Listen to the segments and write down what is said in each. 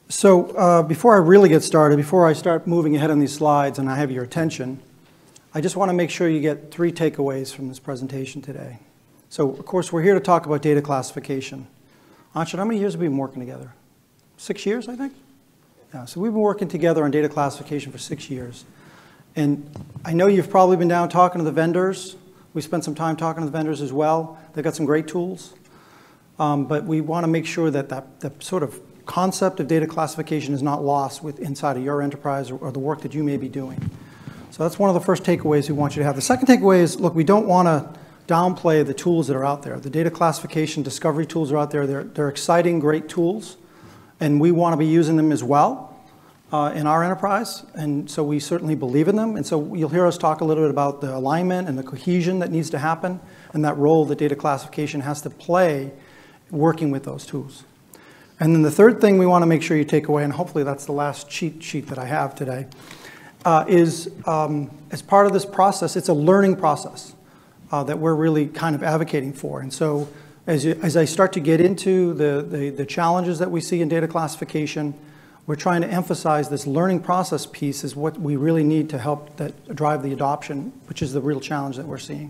So before I really get started, before I start moving ahead on these slides and I have your attention, I just want to make sure you get 3 takeaways from this presentation today. So, of course, we're here to talk about data classification. Anchit, how many years have we been working together? 6 years, I think? Yeah, so we've been working together on data classification for 6 years. And I know you've probably been down talking to the vendors. We spent some time talking to the vendors as well. They've got some great tools. But we want to make sure that the sort of concept of data classification is not lost inside of your enterprise or the work that you may be doing. So that's one of the first takeaways we want you to have. The second takeaway is, look, we don't want to downplay the tools that are out there. The data classification discovery tools are out there. They're exciting, great tools. And we want to be using them as well in our enterprise. And so we certainly believe in them. And so you'll hear us talk a little bit about the alignment and the cohesion that needs to happen and that role that data classification has to play working with those tools. And then the third thing we want to make sure you take away, and hopefully that's the last cheat sheet that I have today, is as part of this process, it's a learning process that we're really kind of advocating for. And so as I start to get into the challenges that we see in data classification, we're trying to emphasize this learning process piece is what we really need to help drive the adoption, which is the real challenge that we're seeing.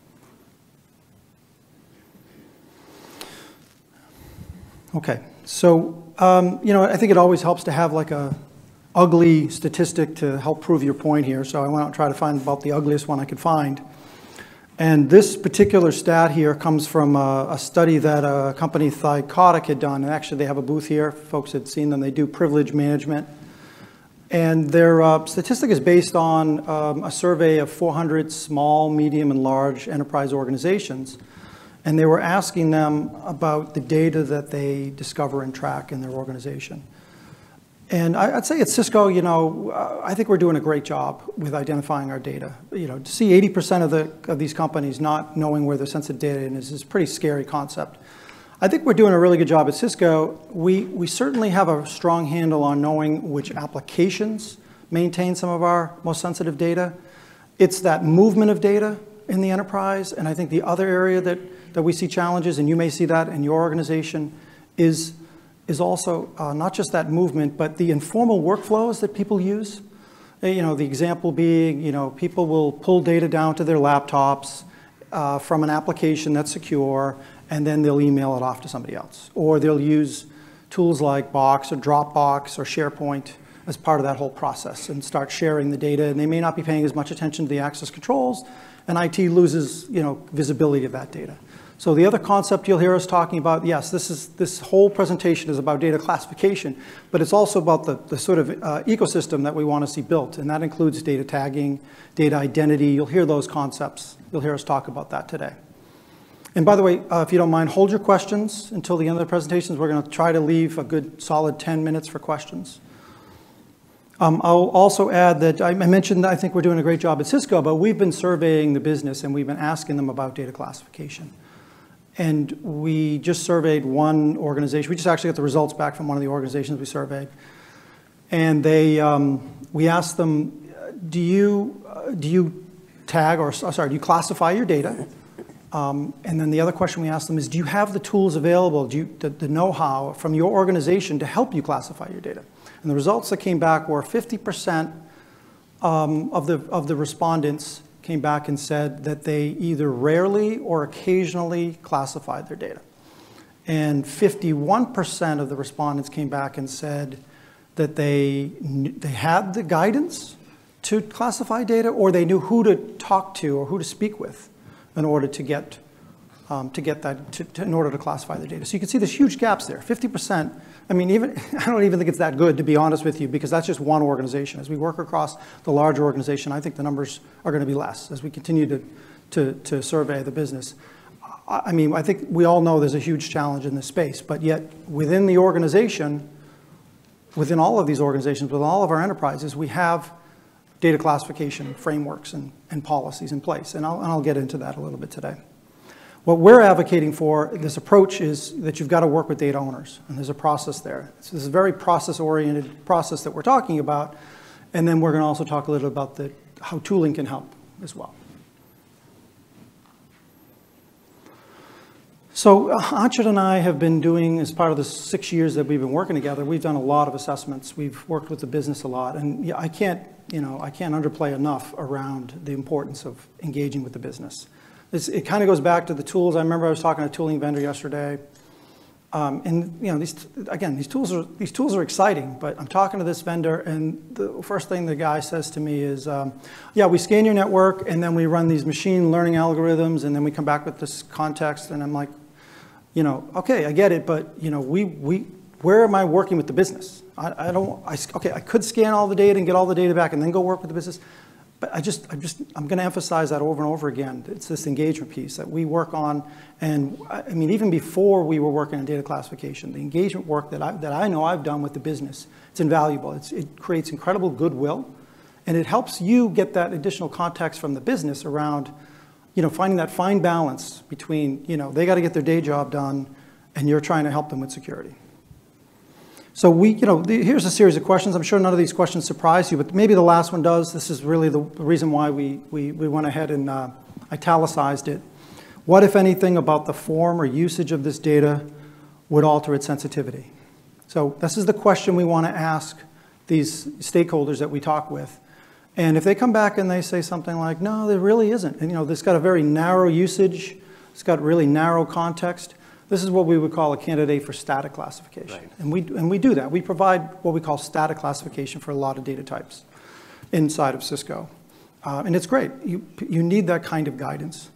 Okay, so I think it always helps to have like a ugly statistic to help prove your point here. So I went out and tried to find about the ugliest one I could find. And this particular stat here comes from a study that a company, Thycotic, had done. And actually, they have a booth here. Folks had seen them. They do privilege management. And their statistic is based on a survey of 400 small, medium, and large enterprise organizations. And they were asking them about the data that they discover and track in their organization. And I'd say at CISCO, I think we're doing a great job with identifying our data. To see 80% of these companies not knowing where their sensitive data is a pretty scary concept. I think we're doing a really good job at CISCO. We certainly have a strong handle on knowing which applications maintain some of our most sensitive data. It's that movement of data in the enterprise. And I think the other area that we see challenges, and you may see that in your organization, is also not just that movement, but the informal workflows that people use. The example being, people will pull data down to their laptops from an application that's secure, and then they'll email it off to somebody else. Or they'll use tools like Box or Dropbox or SharePoint as part of that whole process and start sharing the data. And they may not be paying as much attention to the access controls, and IT loses, visibility of that data. So the other concept you'll hear us talking about, yes, this whole presentation is about data classification, but it's also about the sort of ecosystem that we want to see built, and that includes data tagging, data identity. You'll hear those concepts. You'll hear us talk about that today. And by the way, if you don't mind, hold your questions until the end of the presentations. We're going to try to leave a good solid 10 minutes for questions. I'll also add that I mentioned that I think we're doing a great job at CISCO, but we've been surveying the business and we've been asking them about data classification. And we just surveyed one organization. We just actually got the results back from one of the organizations we surveyed. And we asked them, do you tag or, sorry, do you classify your data? And then the other question we asked them is, do you have the tools available, the know-how from your organization to help you classify your data? And the results that came back were 50% of the respondents came back and said that they either rarely or occasionally classified their data. And 51% of the respondents came back and said that they had the guidance to classify data, or they knew who to talk to or who to speak with in order to get in order to classify the data. So you can see there's huge gaps there. 50%. I mean, I don't even think it's that good, to be honest with you, because that's just one organization. As we work across the larger organization, I think the numbers are going to be less as we continue to survey the business. I mean, I think we all know there's a huge challenge in this space, but yet within the organization, within all of these organizations, with all of our enterprises, we have data classification frameworks and policies in place. And I'll get into that a little bit today. What we're advocating for, this approach, is that you've got to work with data owners, and there's a process there. So this is a very process-oriented process that we're talking about, and then we're going to also talk a little about how tooling can help as well. So Anchit and I have been doing, as part of the 6 years that we've been working together, we've done a lot of assessments. We've worked with the business a lot. And I can't underplay enough around the importance of engaging with the business. It kind of goes back to the tools. I remember I was talking to a tooling vendor yesterday. These tools are exciting, but I'm talking to this vendor, and the first thing the guy says to me is, yeah, we scan your network, and then we run these machine learning algorithms, and then we come back with this context, and I'm like, okay, I get it, but where am I working with the business? I could scan all the data and get all the data back and then go work with the business, but I'm going to emphasize that over and over again. It's this engagement piece that we work on, and I mean, even before we were working on data classification, the engagement work that I know I've done with the business, it's invaluable. It creates incredible goodwill, and it helps you get that additional context from the business around finding that fine balance between, they got to get their day job done and you're trying to help them with security. So here's a series of questions. I'm sure none of these questions surprise you, but maybe the last one does. This is really the reason why we went ahead and italicized it. What, if anything, about the form or usage of this data would alter its sensitivity? So this is the question we want to ask these stakeholders that we talk with. And if they come back and they say something like, no, there really isn't, and this got a very narrow usage, it's got really narrow context, this is what we would call a candidate for static classification. Right. And we do that. We provide what we call static classification for a lot of data types inside of CISCO. And it's great. You need that kind of guidance.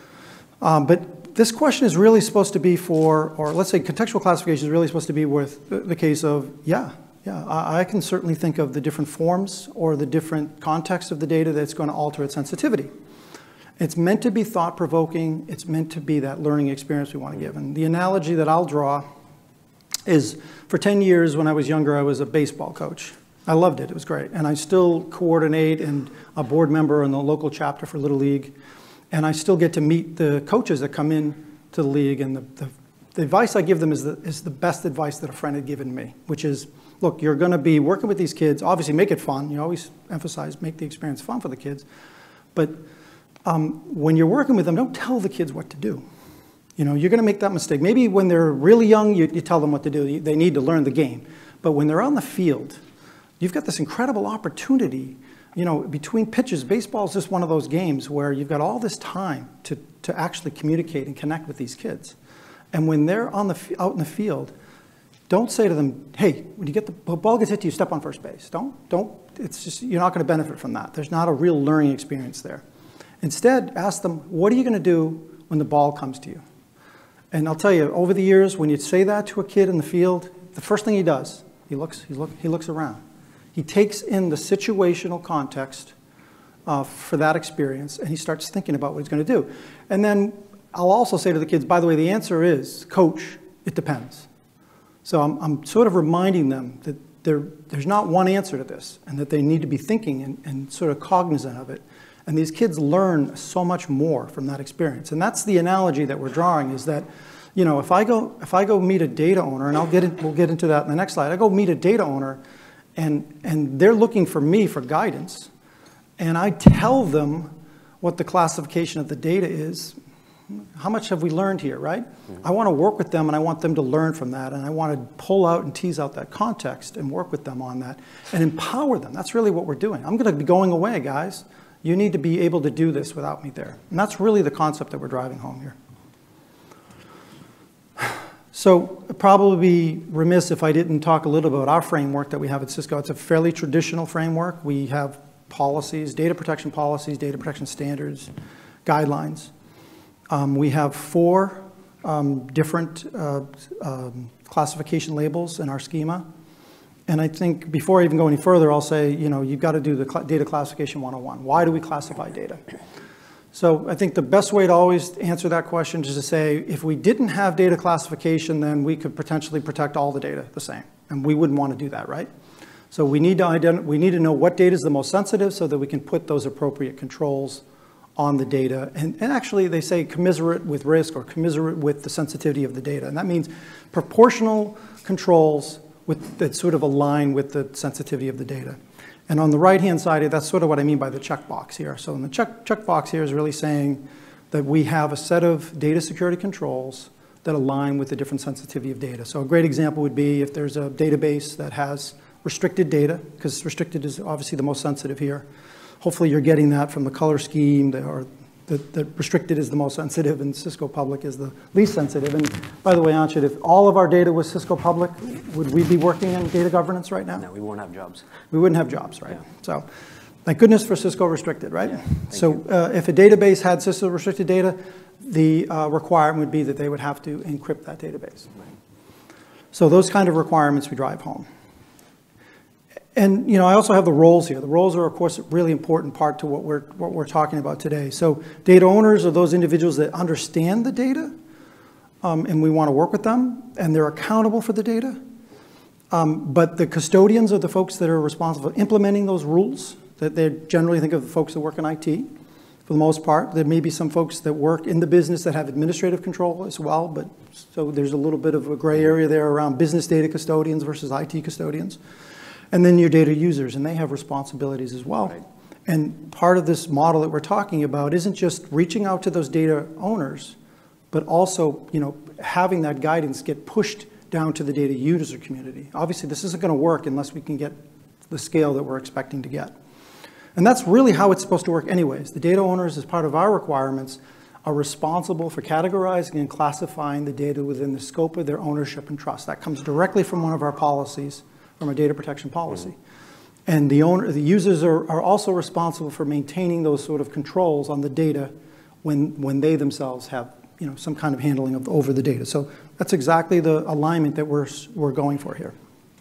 But this question is really supposed to be or let's say contextual classification is really supposed to be with the case of, yeah, I can certainly think of the different forms or the different context of the data that's going to alter its sensitivity. It's meant to be thought-provoking. It's meant to be that learning experience we want to give. And the analogy that I'll draw is, for 10 years when I was younger, I was a baseball coach. I loved it. It was great. And I still coordinate and a board member in the local chapter for Little League. And I still get to meet the coaches that come in to the league. And the advice I give them is the best advice that a friend had given me, which is, look, you're going to be working with these kids. Obviously, make it fun. You always emphasize make the experience fun for the kids. But when you're working with them, don't tell the kids what to do. You're going to make that mistake. Maybe when they're really young, you tell them what to do. They need to learn the game. But when they're on the field, you've got this incredible opportunity. Between pitches, baseball is just one of those games where you've got all this time to actually communicate and connect with these kids. And when they're out in the field, don't say to them, hey, when you get the ball gets hit to you, step on first base. Don't. It's just, you're not going to benefit from that. There's not a real learning experience there. Instead, ask them, what are you going to do when the ball comes to you? And I'll tell you, over the years, when you say that to a kid in the field, the first thing he does, he looks around. He takes in the situational context for that experience, and he starts thinking about what he's going to do. And then I'll also say to the kids, by the way, the answer is, coach, it depends. So I'm sort of reminding them that there's not one answer to this, and that they need to be thinking and sort of cognizant of it. And these kids learn so much more from that experience. And that's the analogy that we're drawing, is that, if I go meet a data owner, and we'll get into that in the next slide. I go meet a data owner, and they're looking for me for guidance, and I tell them what the classification of the data is. How much have we learned here, right? Mm-hmm. I want to work with them, and I want them to learn from that, and I want to pull out and tease out that context and work with them on that and empower them. That's really what we're doing. I'm going to be going away, guys. You need to be able to do this without me there. And that's really the concept that we're driving home here. So I'd probably be remiss if I didn't talk a little about our framework that we have at CISCO. It's a fairly traditional framework. We have policies, data protection policies, data protection standards, guidelines. We have 4 different classification labels in our schema. And I think before I even go any further, I'll say, you've got to do the data classification 101. Why do we classify data? So I think the best way to always answer that question is to say, if we didn't have data classification, then we could potentially protect all the data the same. And we wouldn't want to do that, right? So we need to know what data is the most sensitive so that we can put those appropriate controls on the data. And actually, they say commiserate with risk or commiserate with the sensitivity of the data. And that means proportional controls that sort of align with the sensitivity of the data. And on the right-hand side, that's sort of what I mean by the checkbox here. So in the checkbox here is really saying that we have a set of data security controls that align with the different sensitivity of data. So a great example would be if there's a database that has restricted data, because restricted is obviously the most sensitive here. Hopefully you're getting that from the color scheme, or that restricted is the most sensitive and Cisco public is the least sensitive. And by the way, Anchit, if all of our data was Cisco public, would we be working in data governance right now? No, we won't have jobs. We wouldn't have jobs, right? Yeah. So thank goodness for Cisco restricted, right? Yeah, so if a database had Cisco restricted data, the requirement would be that they would have to encrypt that database. Right. So those kind of requirements we drive home. And I also have the roles here. The roles are, of course, a really important part to what we're talking about today. So data owners are those individuals that understand the data, and we want to work with them, and they're accountable for the data. But the custodians are the folks that are responsible for implementing those rules. That they generally think of the folks that work in IT, for the most part. There may be some folks that work in the business that have administrative control as well, but so there's a little bit of a gray area there around business data custodians versus IT custodians. And then your data users, and they have responsibilities as well. Right. And part of this model that we're talking about isn't just reaching out to those data owners, but also having that guidance get pushed down to the data user community. Obviously, this isn't going to work unless we can get the scale that we're expecting to get. And that's really how it's supposed to work anyways. The data owners, as part of our requirements, are responsible for categorizing and classifying the data within the scope of their ownership and trust. That comes directly from one of our policies, from our data protection policy. And the users are also responsible for maintaining those sort of controls on the data when they themselves have some kind of handling over the data. So that's exactly the alignment that we're going for here.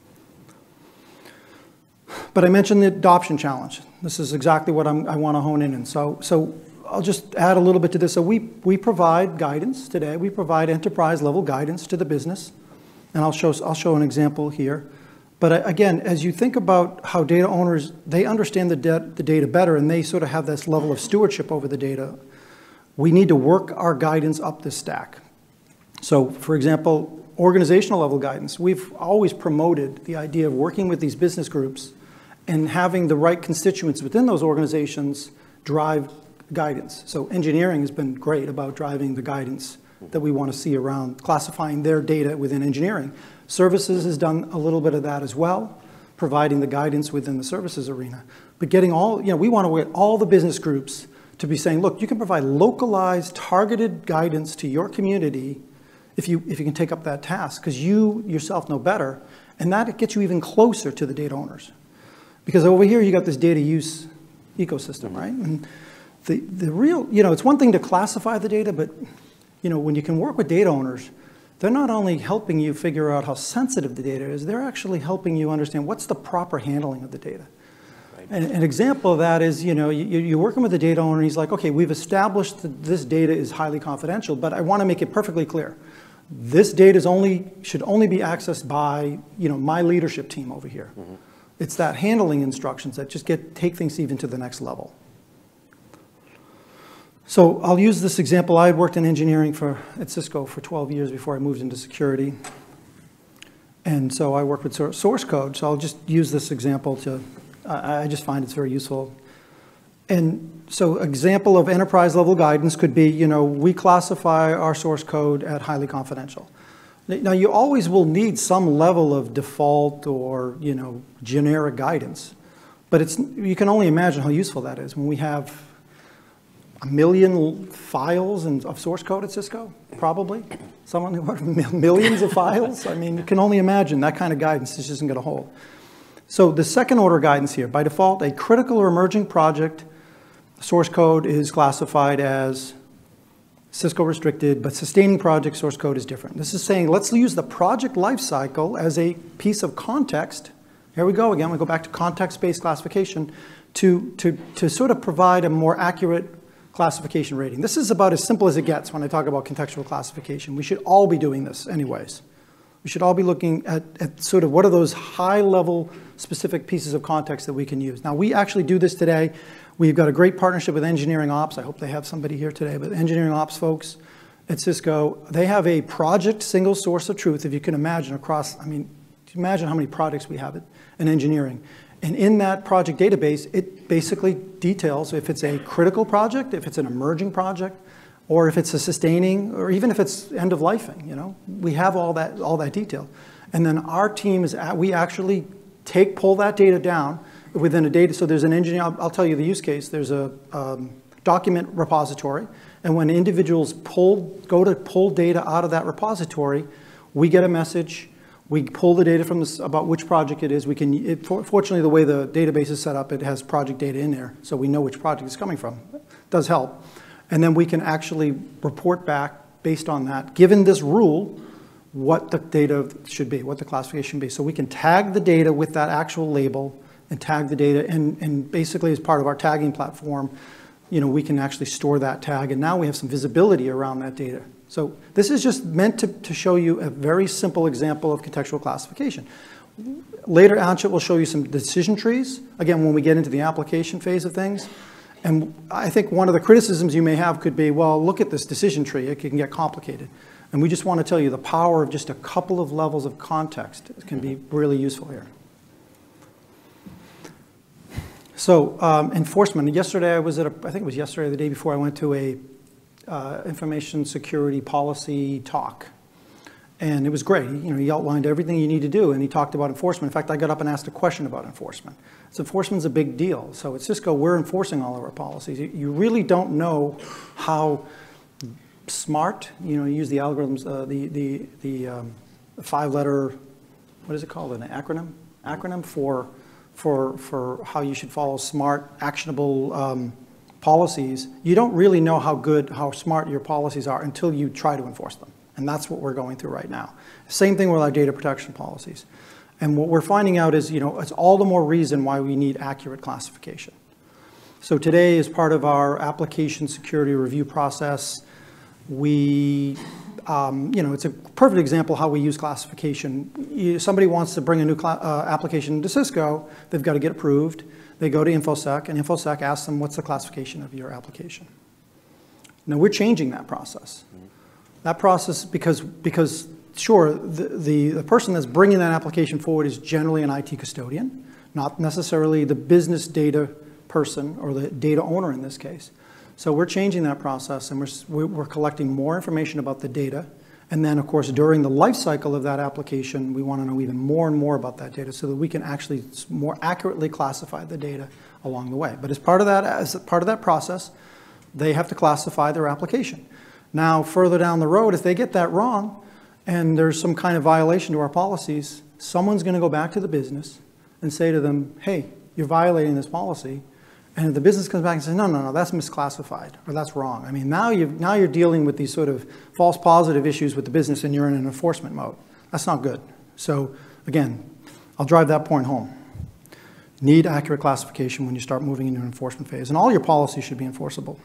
But I mentioned the adoption challenge. This is exactly what I want to hone in on. So I'll just add a little bit to this. So we provide guidance today. We provide enterprise level guidance to the business. And I'll show an example here. But again, as you think about how data owners, they understand the data better, and they sort of have this level of stewardship over the data, we need to work our guidance up the stack. So for example, organizational level guidance, we've always promoted the idea of working with these business groups and having the right constituents within those organizations drive guidance. So engineering has been great about driving the guidance that we want to see around classifying their data within engineering. Services has done a little bit of that as well, providing the guidance within the services arena. But getting we want to get all the business groups to be saying, look, you can provide localized, targeted guidance to your community if you can take up that task, because you yourself know better, and that gets you even closer to the data owners. Because over here, you got this data use ecosystem, right? And the real, it's one thing to classify the data, but when you can work with data owners, they're not only helping you figure out how sensitive the data is, they're actually helping you understand what's the proper handling of the data. Right. And an example of that is, you're working with the data owner, and he's like, okay, we've established that this data is highly confidential, but I want to make it perfectly clear. This data should only be accessed by, my leadership team over here. Mm-hmm. It's that handling instructions that just take things even to the next level. So I'll use this example. I had worked in engineering at Cisco for 12 years before I moved into security. And so I work with source code. So I'll just use this example I just find it's very useful. And so example of enterprise level guidance could be, we classify our source code at highly confidential. Now you always will need some level of default or, generic guidance. But you can only imagine how useful that is when we have 1 million files of source code at Cisco, probably. Millions of files? I mean, you can only imagine that kind of guidance just isn't going to hold. So the second order guidance here, by default, a critical or emerging project source code is classified as Cisco restricted, but sustaining project source code is different. This is saying, let's use the project lifecycle as a piece of context. Here we go again, we go back to context-based classification to sort of provide a more accurate classification rating. This is about as simple as it gets when I talk about contextual classification. We should all be doing this anyways. We should all be looking at sort of what are those high-level specific pieces of context that we can use. Now, we actually do this today. We've got a great partnership with engineering ops. I hope they have somebody here today, but engineering ops folks at Cisco, they have a project single source of truth, if you can imagine, across, imagine how many projects we have in engineering. And in that project database, it basically details if it's a critical project, if it's an emerging project, or if it's a sustaining, or even if it's end-of-lifing, you know. We have all that detail. And then our team we actually pull that data down within a data. So there's an engineer, I'll tell you the use case. There's a document repository, and when individuals go to pull data out of that repository, we get a message. We pull the data from about which project it is. Fortunately, the way the database is set up, it has project data in there, so we know which project it's coming from. It does help. And then we can actually report back based on that, given this rule, what the data should be, what the classification should be. So we can tag the data with that actual label and tag the data, and basically as part of our tagging platform, you know, we can actually store that tag, and now we have some visibility around that data. So this is just meant to show you a very simple example of contextual classification. Later, Anchit will show you some decision trees, again, when we get into the application phase of things. And I think one of the criticisms you may have could be, well, look at this decision tree. It can get complicated. And we just want to tell you the power of just a couple of levels of context can be really useful here. So enforcement. Yesterday I was I think it was yesterday or the day before, I went to a information security policy talk. And it was great. You know, he outlined everything you need to do, and he talked about enforcement. In fact, I got up and asked a question about enforcement. So enforcement's a big deal. So at CISCO, we're enforcing all of our policies. You really don't know how smart, you know, you use the algorithms, the 5-letter, what is it called, an acronym? Acronym for how you should follow smart, actionable policies. You don't really know how smart your policies are until you try to enforce them. And that's what we're going through right now. Same thing with our data protection policies. And what we're finding out is, you know, it's all the more reason why we need accurate classification. So today, as part of our application security review process, you know, it's a perfect example how we use classification. Somebody wants to bring a new application into Cisco, they've got to get approved. They go to InfoSec, and InfoSec asks them, what's the classification of your application? Now, we're changing that process. That process, because sure, the person that's bringing that application forward is generally an IT custodian, not necessarily the business data person or the data owner in this case. So we're changing that process, and we're collecting more information about the data. And then, of course, during the life cycle of that application, we want to know even more and more about that data so that we can actually more accurately classify the data along the way. But as part of that process, they have to classify their application. Now, further down the road, if they get that wrong and there's some kind of violation to our policies, someone's going to go back to the business and say to them, hey, you're violating this policy. And if the business comes back and says, no, that's misclassified, or that's wrong. I mean, now you're dealing with these sort of false positive issues with the business, and you're in an enforcement mode. That's not good. So again, I'll drive that point home. Need accurate classification when you start moving into an enforcement phase. And all your policies should be enforceable.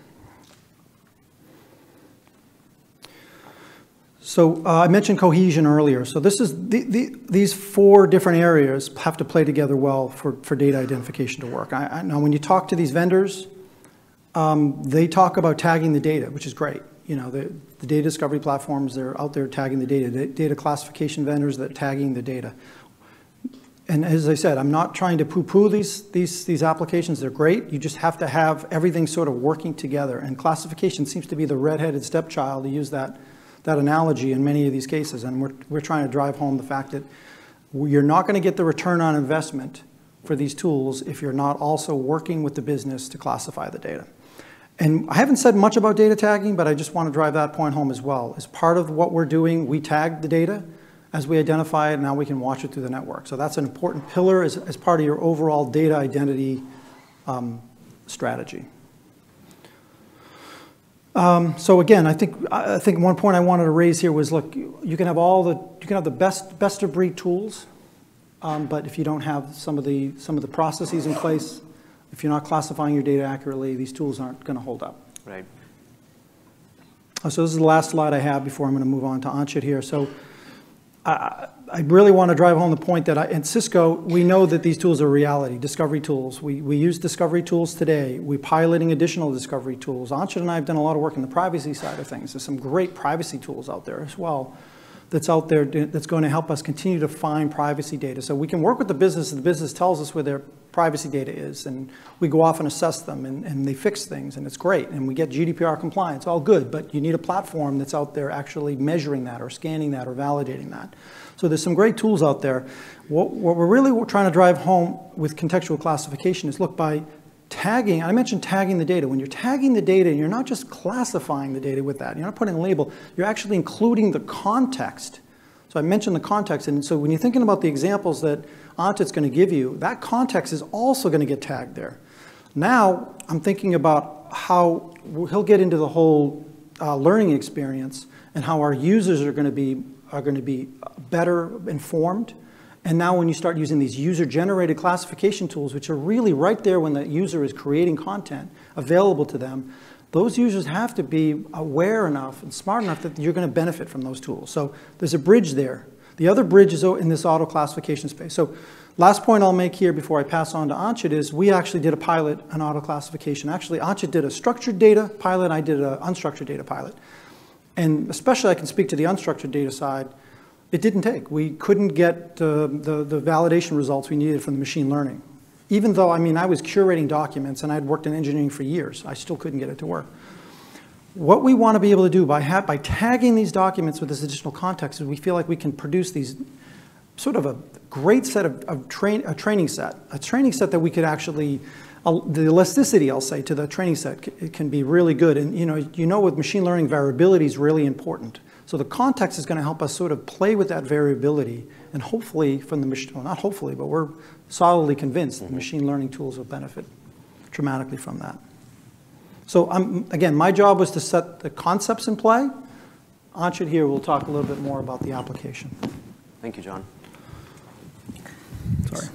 So I mentioned cohesion earlier. So this is these 4 different areas have to play together well for data identification to work. Now, when you talk to these vendors, they talk about tagging the data, which is great. You know, the data discovery platforms, they're out there tagging the data. The data classification vendors that are tagging the data. And as I said, I'm not trying to poo-poo these applications. They're great. You just have to have everything sort of working together. And classification seems to be the red-headed stepchild, to use that analogy in many of these cases. And we're trying to drive home the fact that you're not going to get the return on investment for these tools if you're not also working with the business to classify the data. And I haven't said much about data tagging, but I just want to drive that point home as well. As part of what we're doing, we tag the data as we identify it, and now we can watch it through the network. So that's an important pillar as part of your overall data identity strategy. So again, I think one point I wanted to raise here was, look, you can have the best of breed tools, but if you don't have some of the processes in place, if you're not classifying your data accurately, these tools aren't going to hold up. Right. So this is the last slide I have before I'm going to move on to Anchit here. So I really want to drive home the point that in Cisco, we know that these tools are reality, discovery tools. We use discovery tools today. We're piloting additional discovery tools. Anchit and I have done a lot of work in the privacy side of things. There's some great privacy tools out there as well. that's out there that's going to help us continue to find privacy data. So we can work with the business, and the business tells us where their privacy data is, and we go off and assess them, and they fix things, and it's great, and we get GDPR compliance, all good, but you need a platform that's out there actually measuring that or scanning that or validating that. So there's some great tools out there. What we're really trying to drive home with contextual classification is, look, by tagging, I mentioned tagging the data. When you're tagging the data, you're not just classifying the data with that. You're not putting a label. You're actually including the context. So I mentioned the context, and so when you're thinking about the examples that Anchit's going to give you, that context is also going to get tagged there. Now I'm thinking about how he'll get into the whole learning experience and how our users are going to be better informed. And now when you start using these user-generated classification tools, which are really right there when the user is creating content available to them, those users have to be aware enough and smart enough that you're going to benefit from those tools. So there's a bridge there. The other bridge is in this auto-classification space. So last point I'll make here before I pass on to Anchit is we actually did a pilot on auto-classification. Actually, Anchit did a structured data pilot. I did an unstructured data pilot. And especially I can speak to the unstructured data side. It didn't take. We couldn't get the validation results we needed from the machine learning. Even though, I mean, I was curating documents and I'd worked in engineering for years, I still couldn't get it to work. What we want to be able to do by tagging these documents with this additional context is we feel like we can produce these sort of a great set of training set that we could actually, the elasticity, I'll say, to the training set it can be really good. And you know with machine learning, variability is really important. So the context is going to help us sort of play with that variability, and hopefully from the machine, well, not hopefully, but we're solidly convinced that machine learning tools will benefit dramatically from that. So again, my job was to set the concepts in play. Anchit here will talk a little bit more about the application. Thank you, John. Sorry.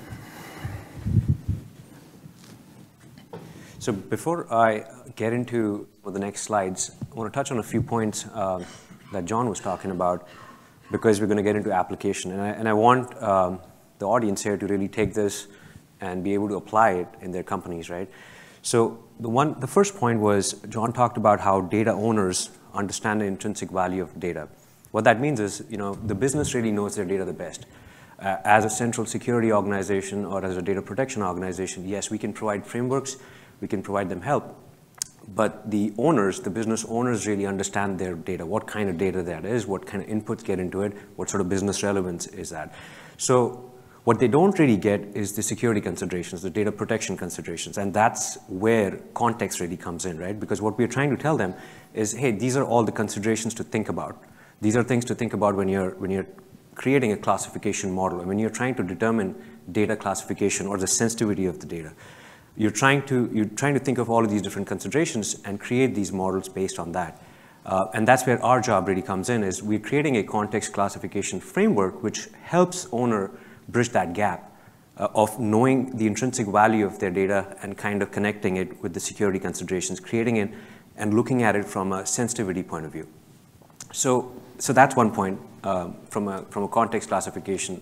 So before I get into the next slides, I want to touch on a few points that John was talking about, because we're going to get into application. And I want the audience here to really take this and be able to apply it in their companies, right? So the first point was John talked about how data owners understand the intrinsic value of data. What that means is, the business really knows their data the best. As a central security organization or as a data protection organization, yes, we can provide frameworks, we can provide them help. But the owners, the business owners really understand their data, what kind of data that is, what kind of inputs get into it, what sort of business relevance is that. So what they don't really get is the security considerations, the data protection considerations, and that's where context really comes in, right? Because what we're trying to tell them is, hey, these are all the considerations to think about. These are things to think about when you're creating a classification model, and when you're trying to determine data classification or the sensitivity of the data. You're trying to think of all of these different considerations and create these models based on that. And that's where our job really comes in, is we're creating a context classification framework which helps owner bridge that gap of knowing the intrinsic value of their data and kind of connecting it with the security considerations, creating it and looking at it from a sensitivity point of view. So that's one point from a context classification.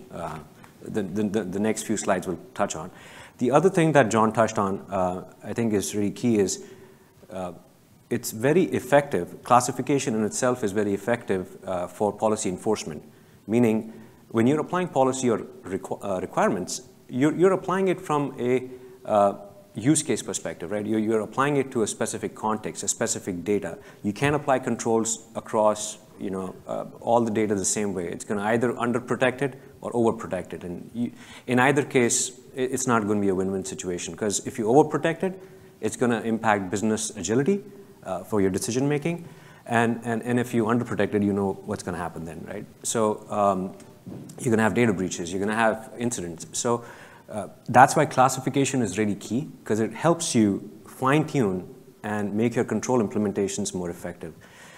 The next few slides will touch on. The other thing that John touched on, I think is really key, is it's very effective. Classification in itself is very effective for policy enforcement, meaning when you're applying policy or requirements, you're applying it from a use case perspective, right? You're applying it to a specific context, a specific data. You can't apply controls across all the data the same way. It's going to either underprotect it or overprotect it. And in either case, it's not going to be a win-win situation, because if you overprotect it, it's going to impact business agility for your decision making. And if you underprotect it, you know what's going to happen then, right? So you're going to have data breaches, you're going to have incidents. So that's why classification is really key, because it helps you fine-tune and make your control implementations more effective.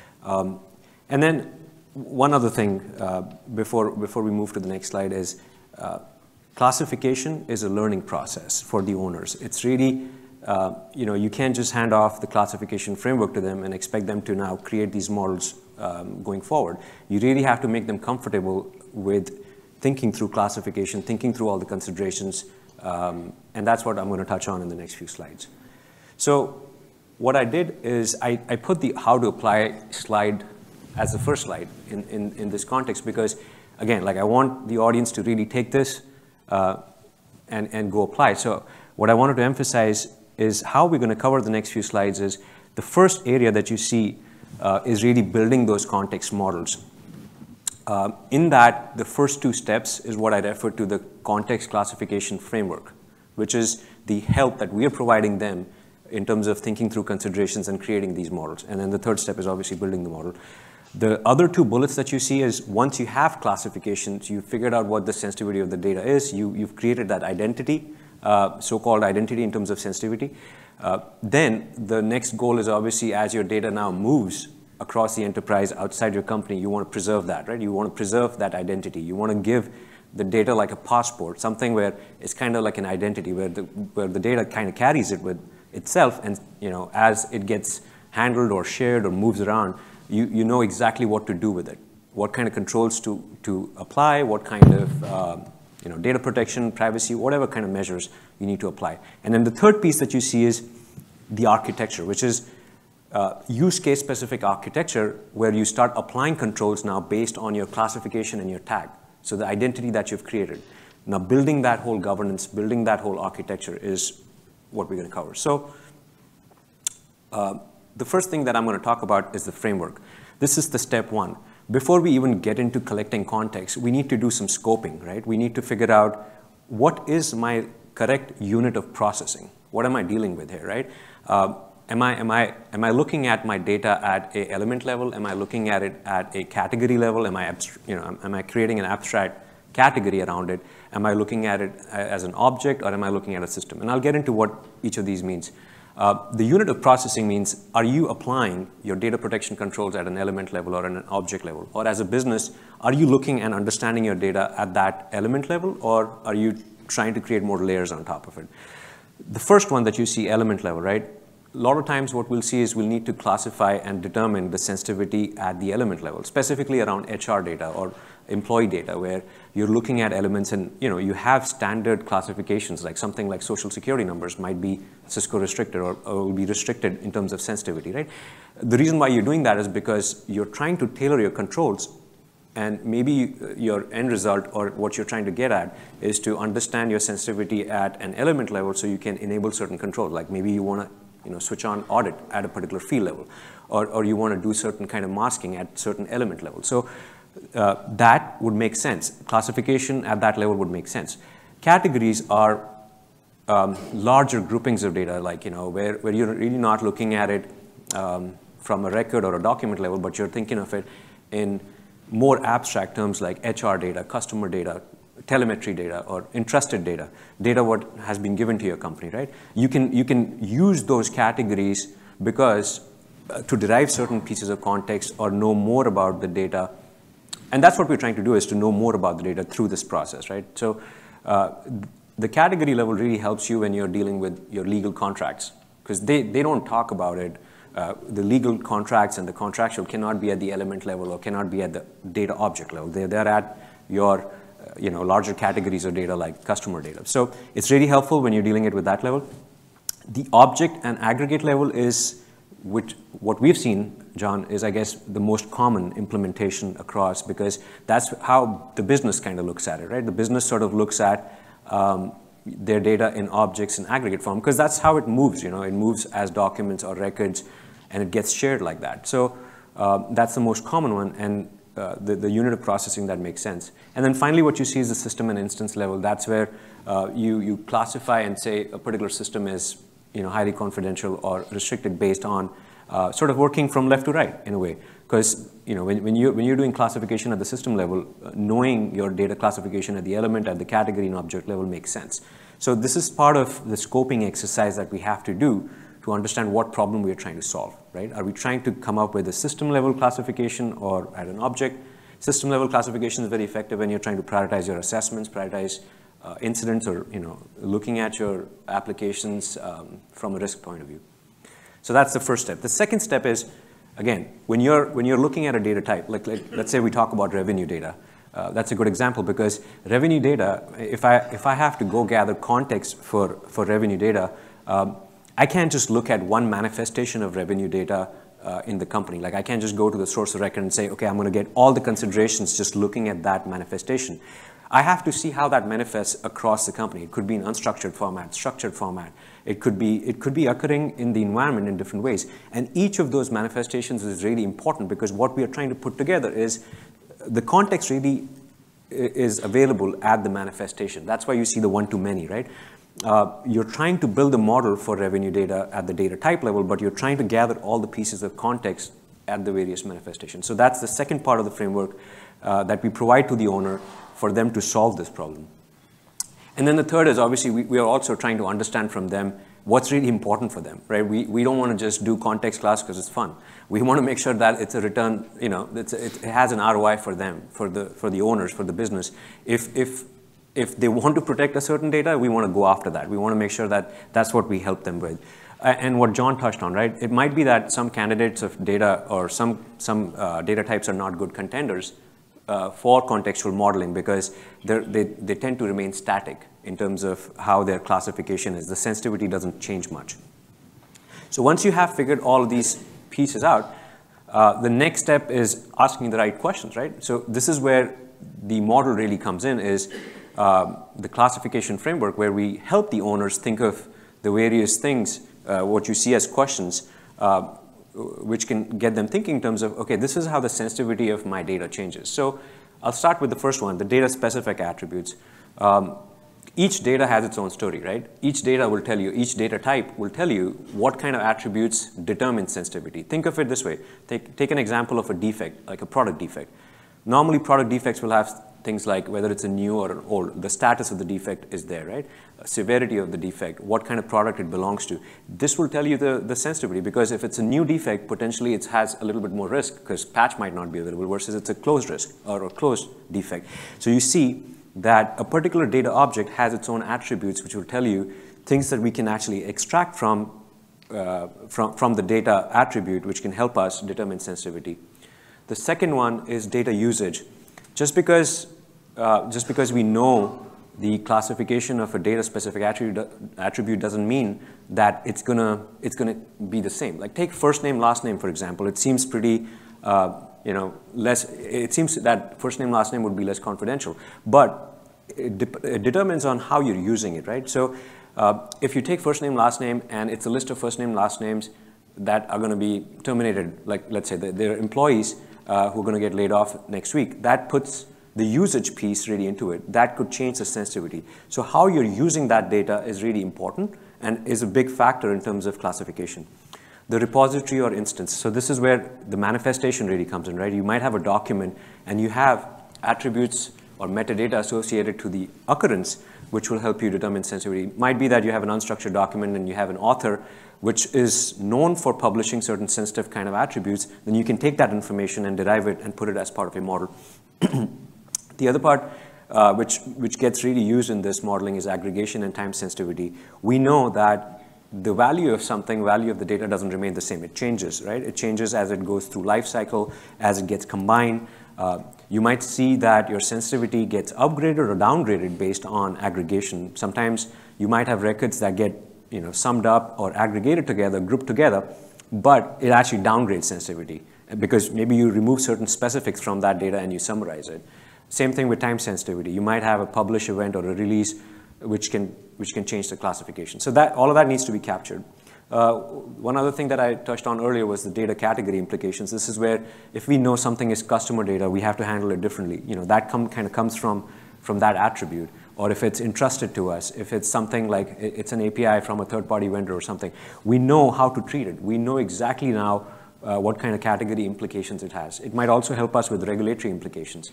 And then one other thing before we move to the next slide is classification is a learning process for the owners. It's really, you can't just hand off the classification framework to them and expect them to now create these models going forward. You really have to make them comfortable with thinking through classification, thinking through all the considerations, and that's what I'm going to touch on in the next few slides. So what I did is I put the how to apply slide as the first slide in this context, because again, like I want the audience to really take this and go apply. So what I wanted to emphasize is how we're going to cover the next few slides is the first area that you see is really building those context models. In that, the first two steps is what I refer to the context classification framework, which is the help that we are providing them in terms of thinking through considerations and creating these models. And then the third step is obviously building the model. The other two bullets that you see is once you have classifications, you've figured out what the sensitivity of the data is, you've created that identity, so-called identity in terms of sensitivity. Then the next goal is obviously as your data now moves across the enterprise outside your company, you want to preserve that, right? You want to preserve that identity. You want to give the data like a passport, something where it's kind of like an identity, where the data kind of carries it with itself, and as it gets handled or shared or moves around, you know exactly what to do with it, what kind of controls to apply, what kind of data protection, privacy, whatever kind of measures you need to apply. And then the third piece that you see is the architecture, which is use case specific architecture, where you start applying controls now based on your classification and your tag. So the identity that you've created. Now building that whole governance, building that whole architecture is what we're going to cover. So the first thing that I'm going to talk about is the framework. This is the step one. Before we even get into collecting context, we need to do some scoping, right? We need to figure out what is my correct unit of processing? What am I dealing with here, right? Am I looking at my data at a element level? Am I looking at it at a category level? Am I creating an abstract category around it? Am I looking at it as an object, or am I looking at a system? And I'll get into what each of these means. The unit of processing means, are you applying your data protection controls at an element level or at an object level? Or as a business, are you looking and understanding your data at that element level, or are you trying to create more layers on top of it? The first one that you see, element level, right? A lot of times what we'll see is we'll need to classify and determine the sensitivity at the element level, specifically around HR data or employee data, where you're looking at elements and you have standard classifications, like something like social security numbers might be CISCO restricted or will be restricted in terms of sensitivity, right? The reason why you're doing that is because you're trying to tailor your controls, and maybe your end result or what you're trying to get at is to understand your sensitivity at an element level so you can enable certain controls. Like maybe you want to switch on audit at a particular field level, or you want to do certain kind of masking at certain element level. So that would make sense. Classification at that level would make sense. Categories are larger groupings of data, like where you're really not looking at it from a record or a document level, but you're thinking of it in more abstract terms like HR data, customer data, telemetry data, or entrusted data, what has been given to your company, right? You can use those categories because to derive certain pieces of context or know more about the data. And that's what we're trying to do, is to know more about the data through this process, right? So the category level really helps you when you're dealing with your legal contracts, because they don't talk about it. The legal contracts and the contractual cannot be at the element level or cannot be at the data object level. They're at your larger categories of data like customer data. So it's really helpful when you're dealing it with that level. The object and aggregate level is, what we've seen, John, is I guess the most common implementation across, because that's how the business kind of looks at it, right? The business sort of looks at their data in objects in aggregate form, because that's how it moves, it moves as documents or records, and it gets shared like that. So that's the most common one, and the unit of processing that makes sense. And then finally what you see is the system and instance level. That's where you classify and say a particular system is highly confidential or restricted based on sort of working from left to right in a way. Because when you're doing classification at the system level, knowing your data classification at the element, at the category and object level makes sense. So this is part of the scoping exercise that we have to do to understand what problem we are trying to solve, right? Are we trying to come up with a system level classification or at an object? System level classification is very effective when you're trying to prioritize your assessments, prioritize incidents, or looking at your applications from a risk point of view. So that's the first step. The second step is, again, when you're looking at a data type, like let's say we talk about revenue data. That's a good example, because revenue data, if I have to go gather context for revenue data, I can't just look at one manifestation of revenue data in the company. Like I can't just go to the source of record and say, okay, I'm going to get all the considerations just looking at that manifestation. I have to see how that manifests across the company. It could be in unstructured format, structured format. It could be occurring in the environment in different ways. And each of those manifestations is really important because what we are trying to put together is the context really is available at the manifestation. That's why you see the one-to-many, right? You're trying to build a model for revenue data at the data type level, but you're trying to gather all the pieces of context at the various manifestations. So that's the second part of the framework that we provide to the owner for them to solve this problem. And then the third is obviously we are also trying to understand from them what's really important for them, right? We don't want to just do context class because it's fun. We want to make sure that it's a return, you know, it has an ROI for them, for the owners, for the business. If they want to protect a certain data, we want to go after that. We want to make sure that that's what we help them with. And what John touched on, right? It might be that some candidates of data or some data types are not good contenders for contextual modeling because they tend to remain static in terms of how their classification is. The sensitivity doesn't change much. So once you have figured all of these pieces out, the next step is asking the right questions, right? So this is where the model really comes in, is the classification framework, where we help the owners think of the various things, what you see as questions, which can get them thinking in terms of, okay, this is how the sensitivity of my data changes. So I'll start with the first one, the data-specific attributes. Each data has its own story, right? Each data will tell you, each data type will tell you what kind of attributes determine sensitivity. Think of it this way. Take an example of a defect, like a product defect. Normally, product defects will have things like whether it's a new or an old, the status of the defect is there, right? Severity of the defect, what kind of product it belongs to. This will tell you the sensitivity, because if it's a new defect, potentially it has a little bit more risk because patch might not be available versus it's a closed risk or a closed defect. So you see that a particular data object has its own attributes which will tell you things that we can actually extract from the data attribute, which can help us determine sensitivity. The second one is data usage. Just because we know the classification of a data-specific attribute doesn't mean that it's gonna be the same. Like take first name, last name, for example. It seems pretty, it seems that first name, last name would be less confidential, but it determines on how you're using it, right? So if you take first name, last name, and it's a list of first name, last names that are going to be terminated, like let's say they're employees who are going to get laid off next week, that puts the usage piece really into it. That could change the sensitivity. So how you're using that data is really important and is a big factor in terms of classification. The repository or instance. So this is where the manifestation really comes in, right? You might have a document and you have attributes or metadata associated to the occurrence, which will help you determine sensitivity. It might be that you have an unstructured document and you have an author which is known for publishing certain sensitive kind of attributes. Then you can take that information and derive it and put it as part of a model. The other part which gets really used in this modeling is aggregation and time sensitivity. We know that the value of something, value of the data doesn't remain the same. It changes, right? It changes as it goes through life cycle, as it gets combined. You might see that your sensitivity gets upgraded or downgraded based on aggregation. Sometimes you might have records that get summed up or aggregated together, grouped together, but it actually downgrades sensitivity because maybe you remove certain specifics from that data and you summarize it. Same thing with time sensitivity. You might have a publish event or a release which can change the classification. So that all of that needs to be captured. One other thing that I touched on earlier was the data category implications. This is where if we know something is customer data, we have to handle it differently. That kind of comes from that attribute. Or if it's entrusted to us, if it's something like it's an API from a third-party vendor or something, we know how to treat it. We know exactly now what kind of category implications it has. It might also help us with regulatory implications.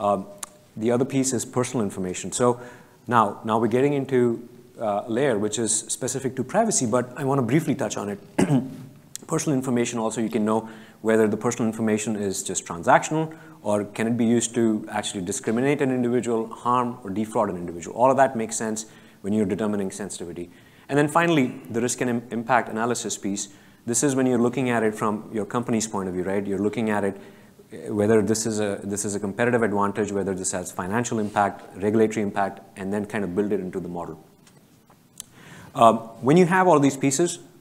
The other piece is personal information. So now we're getting into a layer which is specific to privacy, but I want to briefly touch on it. Personal information also, you can know whether the personal information is just transactional or can it be used to actually discriminate an individual, harm, or defraud an individual. All of that makes sense when you're determining sensitivity. And then finally, the risk and impact analysis piece. This is when you're looking at it from your company's point of view, right? You're looking at it whether this is a competitive advantage, whether this has financial impact, regulatory impact, and then kind of build it into the model. When you have all these pieces,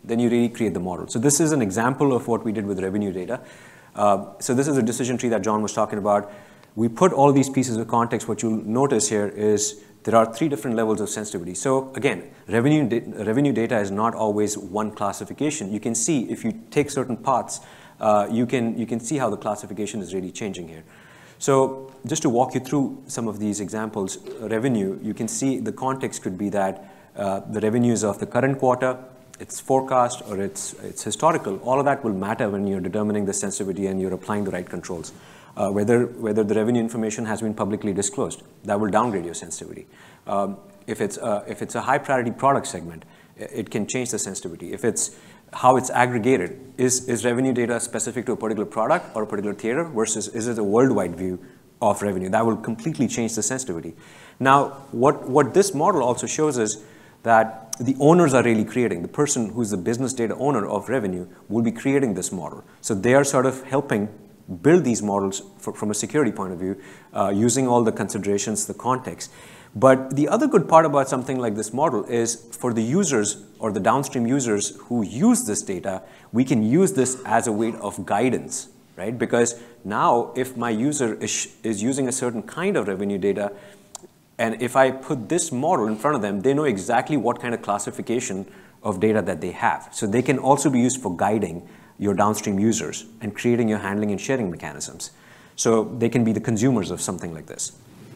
then you really create the model. So this is an example of what we did with revenue data. So this is a decision tree that John was talking about. We put all these pieces of context. What you'll notice here is there are 3 different levels of sensitivity. So again, revenue data is not always one classification. You can see if you take certain parts, you can see how the classification is really changing here. So just to walk you through some of these examples, revenue, you can see the context could be that the revenues of the current quarter, its forecast, or its historical. All of that will matter when you're determining the sensitivity and you're applying the right controls. Whether the revenue information has been publicly disclosed, that will downgrade your sensitivity. If it's a high priority product segment, it can change the sensitivity. If it's how it's aggregated, is revenue data specific to a particular product or a particular theater versus is it a worldwide view of revenue? That will completely change the sensitivity. Now, what this model also shows is that the owners are really creating. The person who's the business data owner of revenue will be creating this model. So they are sort of helping build these models from a security point of view, using all the considerations, the context. But the other good part about something like this model is for the users or the downstream users who use this data, we can use this as a way of guidance, right? Because now if my user is using a certain kind of revenue data, and if I put this model in front of them, they know exactly what kind of classification of data that they have. So they can also be used for guiding your downstream users and creating your handling and sharing mechanisms. So they can be the consumers of something like this.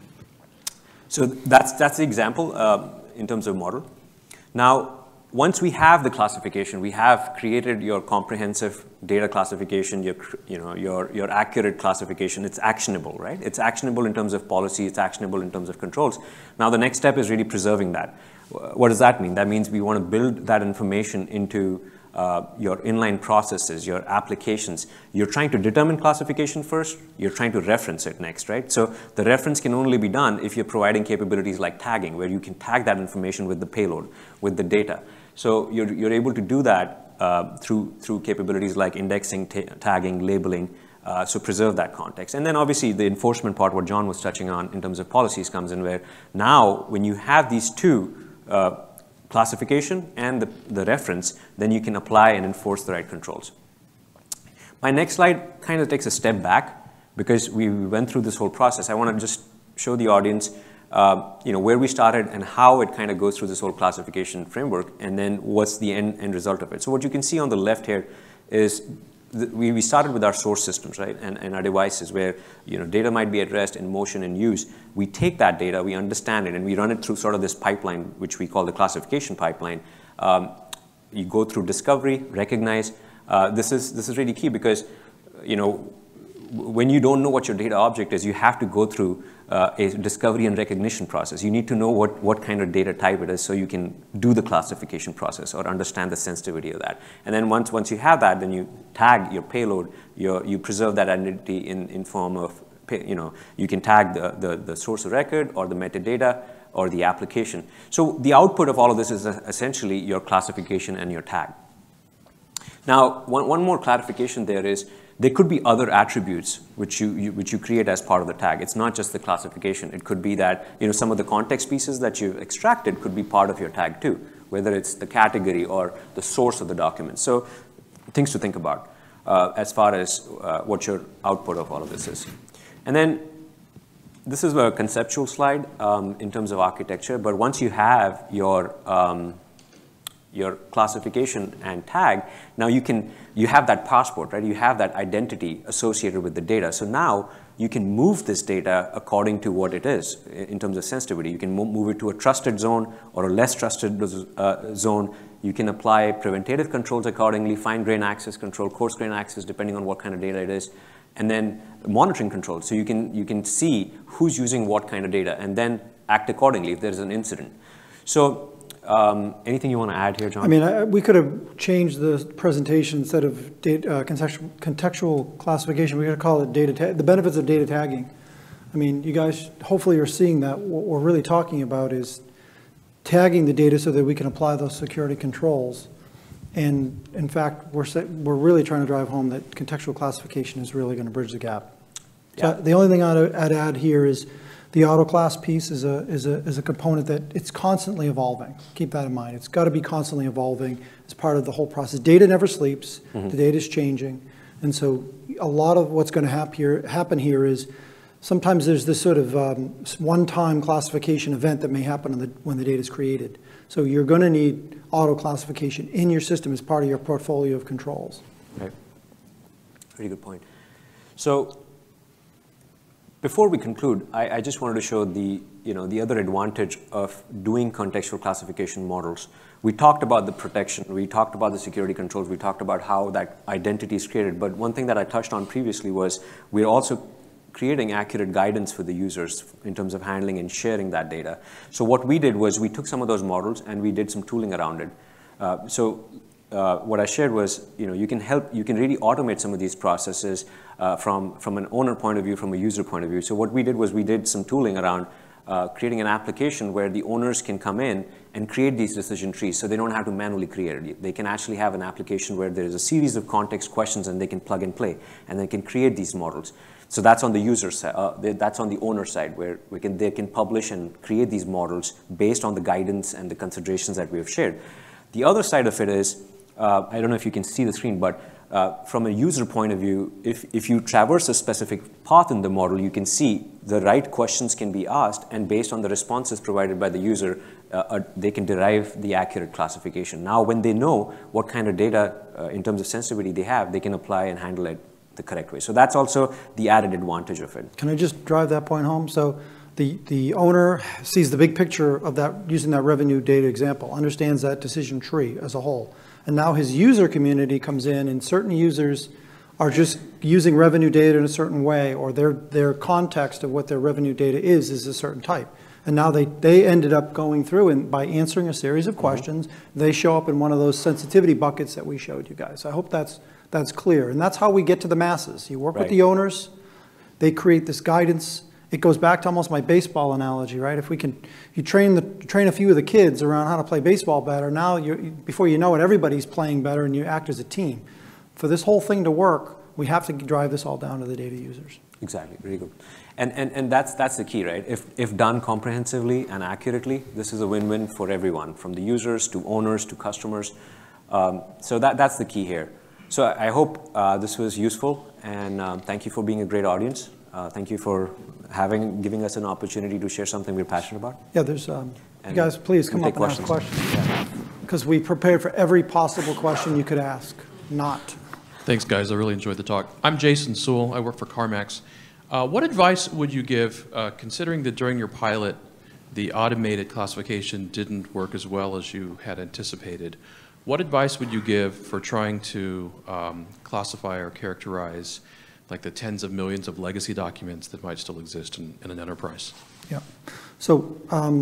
So that's the example in terms of model. Now, once we have the classification, we have created your comprehensive data classification, your accurate classification. It's actionable, right? It's actionable in terms of policy. It's actionable in terms of controls. Now, the next step is really preserving that. What does that mean? That means we want to build that information into your inline processes, your applications. You're trying to determine classification first, you're trying to reference it next, right? So the reference can only be done if you're providing capabilities like tagging, where you can tag that information with the payload, with the data. So you're able to do that through capabilities like indexing, tagging, labeling, so preserve that context. And then obviously the enforcement part, what John was touching on in terms of policies comes in, where now when you have these two, classification and the reference, then you can apply and enforce the right controls. My next slide kind of takes a step back because we went through this whole process. I want to just show the audience where we started and how it kind of goes through this whole classification framework, and then what's the end result of it. So what you can see on the left here is we started with our source systems, right, and our devices where data might be at rest, in motion, in use. We take that data, we understand it, and we run it through sort of this pipeline, which we call the classification pipeline. You go through discovery, recognize. This is really key because when you don't know what your data object is, you have to go through a discovery and recognition process. You need to know what kind of data type it is so you can do the classification process or understand the sensitivity of that. And then once you have that, then you tag your payload, you preserve that identity in form of, you can tag the source of record or the metadata or the application. So the output of all of this is essentially your classification and your tag. Now, one more clarification there is, there could be other attributes which you create as part of the tag. It's not just the classification. It could be that some of the context pieces that you've extracted could be part of your tag too, whether it's the category or the source of the document. So things to think about as far as what your output of all of this is. And then this is a conceptual slide in terms of architecture, but once you have your classification and tag, now you have that passport, right? You have that identity associated with the data. So now you can move this data according to what it is in terms of sensitivity. You can move it to a trusted zone or a less trusted zone. You can apply preventative controls accordingly, fine-grain access control, coarse-grain access, depending on what kind of data it is, and then monitoring controls. So you can see who's using what kind of data and then act accordingly if there's an incident. So anything you want to add here, John? I mean, we could have changed the presentation instead of contextual classification. We could call it the benefits of data tagging. I mean, you guys hopefully are seeing that. What we're really talking about is tagging the data so that we can apply those security controls. And in fact, we're really trying to drive home that contextual classification is really going to bridge the gap. Yeah. So the only thing I'd add here is The auto class piece is a component that it's constantly evolving. Keep that in mind. It's got to be constantly evolving as part of the whole process. Data never sleeps. The data is changing. And so a lot of what's going to happen here is sometimes there's this sort of one-time classification event that may happen when the data is created. So you're going to need auto classification in your system as part of your portfolio of controls. Right. Very good point. So before we conclude, I just wanted to show the other advantage of doing contextual classification models. We talked about the protection, we talked about the security controls, we talked about how that identity is created, but one thing that I touched on previously was we're also creating accurate guidance for the users in terms of handling and sharing that data. So what we did was we took some of those models and we did some tooling around it. What I shared was, you can really automate some of these processes from an owner point of view, from a user point of view. So what we did was we did some tooling around creating an application where the owners can come in and create these decision trees, so they don't have to manually create it. They can actually have an application where there is a series of context questions and they can plug and play, and they can create these models. So that's on the user side, that's on the owner side, where they can publish and create these models based on the guidance and the considerations that we have shared. The other side of it is, I don't know if you can see the screen, but from a user point of view, if you traverse a specific path in the model, you can see the right questions can be asked, and based on the responses provided by the user, they can derive the accurate classification. Now, when they know what kind of data in terms of sensitivity they have, they can apply and handle it the correct way. So that's also the added advantage of it. Can I just drive that point home? So the owner sees the big picture of that, using that revenue data example, understands that decision tree as a whole. And now his user community comes in, and certain users are just using revenue data in a certain way, or their context of what their revenue data is a certain type. And now they ended up going through, and by answering a series of questions, they show up in one of those sensitivity buckets that we showed you guys. I hope that's clear. And that's how we get to the masses. You work with the owners, they create this guidance. It goes back to almost my baseball analogy, right? If you train a few of the kids around how to play baseball better, now before you know it, everybody's playing better and you act as a team. For this whole thing to work, we have to drive this all down to the data users. Exactly, very good. And that's the key, right? If done comprehensively and accurately, this is a win-win for everyone, from the users to owners to customers. So that's the key here. So I hope this was useful, and thank you for being a great audience. Thank you for giving us an opportunity to share something we're passionate about. Yeah, there's, you guys, please come up and ask questions. Because we prepared for every possible question you could ask. Not. Thanks, guys. I really enjoyed the talk. I'm Jason Sewell. I work for CarMax. What advice would you give, considering that during your pilot, the automated classification didn't work as well as you had anticipated? What advice would you give for trying to classify or characterize like the tens of millions of legacy documents that might still exist in an enterprise? Yeah. So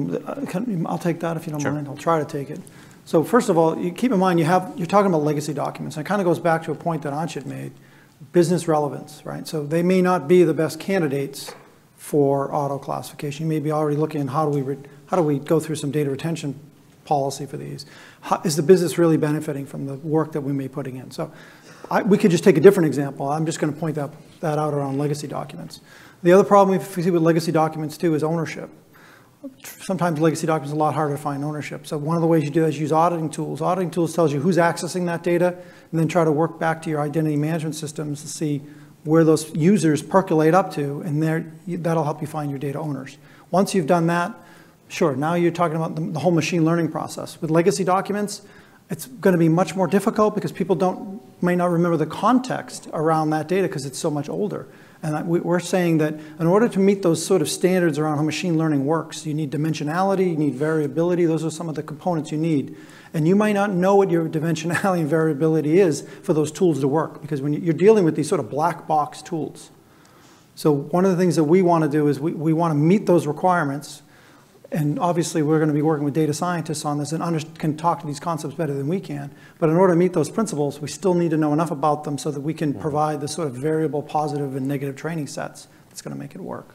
I'll take that if you don't mind. I'll try to take it. So first of all, you keep in mind you're talking about legacy documents. And it kind of goes back to a point that Anchit made, business relevance, right? So they may not be the best candidates for auto classification. You may be already looking at how do we go through some data retention policy for these? Is the business really benefiting from the work that we may be putting in? So we could just take a different example. I'm just going to point that out around legacy documents. The other problem we see with legacy documents too is ownership. Sometimes legacy documents are a lot harder to find ownership. So one of the ways you do that is use auditing tools. Auditing tools tells you who's accessing that data, and then try to work back to your identity management systems to see where those users percolate up to, and that'll help you find your data owners. Once you've done that, sure, now you're talking about the whole machine learning process. With legacy documents, it's going to be much more difficult because people may not remember the context around that data because it's so much older. And we're saying that in order to meet those sort of standards around how machine learning works, you need dimensionality, you need variability. Those are some of the components you need. And you might not know what your dimensionality and variability is for those tools to work, because when you're dealing with these sort of black box tools. So one of the things that we want to do is we want to meet those requirements. And obviously, we're going to be working with data scientists on this and can talk to these concepts better than we can. But in order to meet those principles, we still need to know enough about them so that we can provide the sort of variable positive and negative training sets that's going to make it work.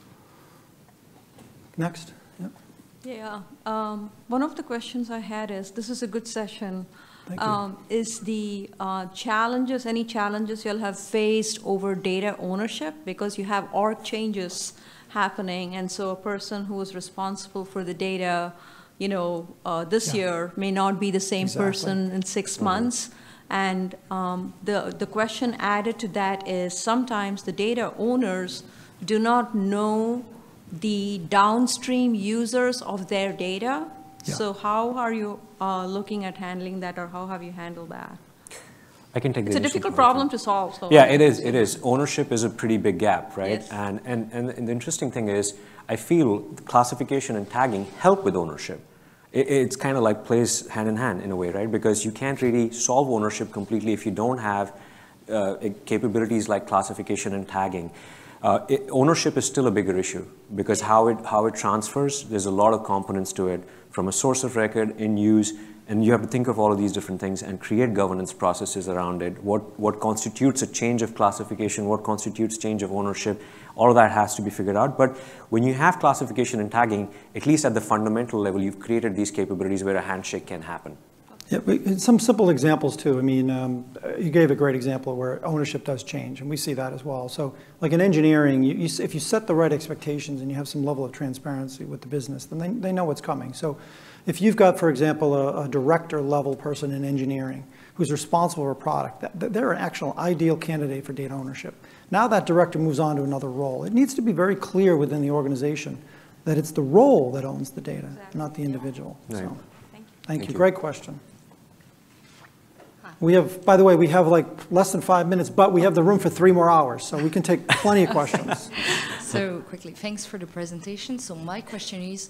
Next. Yep. Yeah. One of the questions I had is, this is a good session. Thank you. Is the any challenges you'll have faced over data ownership? Because you have org changes happening, and so a person who is responsible for the data, this year may not be the same person in 6 months. And the question added to that is sometimes the data owners do not know the downstream users of their data. Yeah. So how are you looking at handling that, or how have you handled that? I can take It's a difficult problem to solve. So yeah, it is. It is. Ownership is a pretty big gap, right? Yes. And the interesting thing is, I feel classification and tagging help with ownership. It's kind of like plays hand in hand in a way, right? Because you can't really solve ownership completely if you don't have capabilities like classification and tagging. Ownership is still a bigger issue because how it transfers, there's a lot of components to it, from a source of record, in use, and you have to think of all of these different things and create governance processes around it. What constitutes a change of classification, what constitutes change of ownership, all of that has to be figured out. But when you have classification and tagging, at least at the fundamental level, you've created these capabilities where a handshake can happen. Yeah, some simple examples too. I mean, you gave a great example where ownership does change, and we see that as well. So like in engineering, if you set the right expectations and you have some level of transparency with the business, then they know what's coming. So if you've got, for example, a director level person in engineering who's responsible for a product, they're an actual ideal candidate for data ownership. Now that director moves on to another role. It needs to be very clear within the organization that it's the role that owns the data, not the individual. Right. So, Thank you. Great question. We have, by the way, we have like less than 5 minutes, but we have the room for 3 more hours, so we can take plenty of questions. So quickly, thanks for the presentation. So my question is,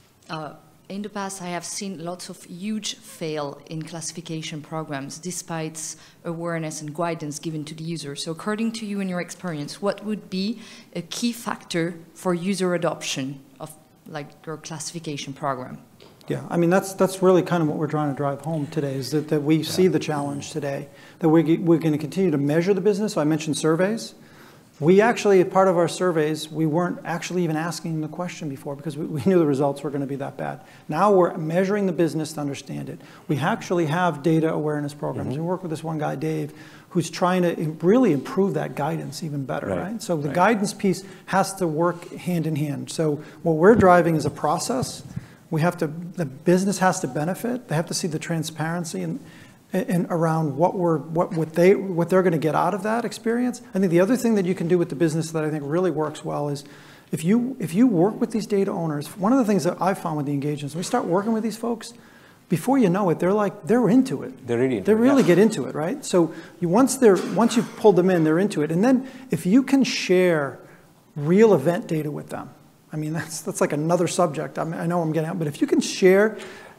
in the past, I have seen lots of huge fail in classification programs, despite awareness and guidance given to the user. So according to you and your experience, what would be a key factor for user adoption of like your classification program? Yeah, I mean, that's really kind of what we're trying to drive home today, is that we see the challenge today, that we're going to continue to measure the business. So I mentioned surveys. We actually, part of our surveys, we weren't actually even asking the question before because we knew the results were going to be that bad. Now we're measuring the business to understand it. We actually have data awareness programs. We work with this one guy, Dave, who's trying to really improve that guidance even better, right? So the guidance piece has to work hand in hand. So what we're driving is a process. The business has to benefit. They have to see the transparency and around what they're going to get out of that experience. I think the other thing that you can do with the business that I think really works well is if you work with these data owners. One of the things that I've found with the engagements, when we start working with these folks, before you know it, they're into it. They're really into it. They really get into it, right? So once you've pulled them in, they're into it. And then if you can share real event data with them, I mean, that's like another subject. I know I'm getting out, but if you can share